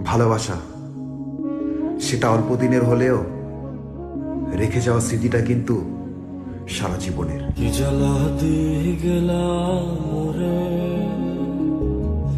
ভালোবাসা সেটা অল্প দিনের হলেও রেখে যাওয়া স্মৃতিটা কিন্তু সারা জীবনের। কি জ্বালা দিয়ে গেলা